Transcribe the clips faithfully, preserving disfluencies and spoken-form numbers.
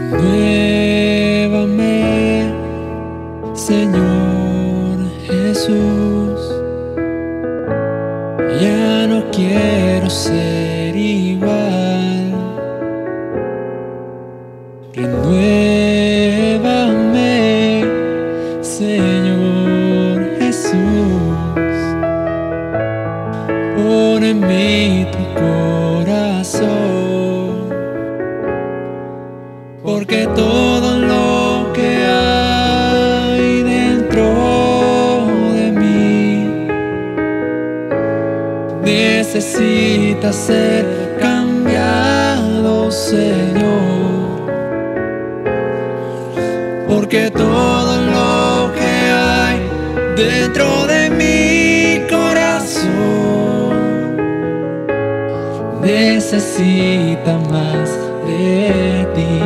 Renuévame, Señor Jesús. Ya no quiero ser igual. Renuévame, Señor Jesús. Pon en mí tu corazón, porque todo lo que hay dentro de mí necesita ser cambiado, Señor. Porque todo lo que hay dentro de mi corazón necesita más de ti.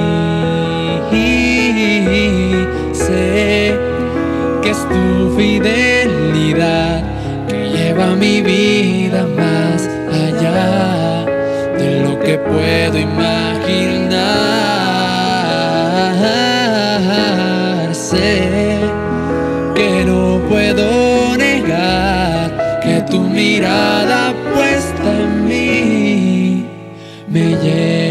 Sé que es tu fidelidad que lleva mi vida más allá de lo que puedo imaginar. Sé que no puedo negar que tu mirada puesta en mí me llena.